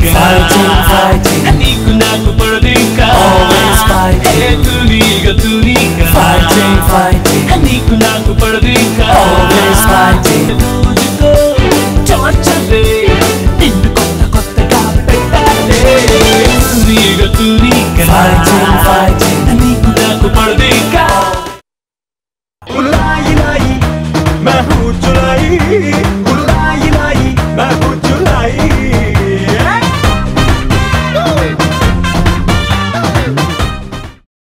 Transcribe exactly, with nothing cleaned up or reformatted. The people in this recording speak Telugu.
ఇంకా fighting, fighting, నీకు నాకు పడదు ఇంకా always fighting, తునీగా తునీగా fighting, fighting, నీకు నాకు పడదు ఇంకా always fighting. రోజుకో చార్చలే నిన్ను కొత్త కొత్తగా పెట్టాలే తునీగా తునీగా fighting, fighting, నీకు నాకు పడదు ఇంకా लाई लाई मैं हूँ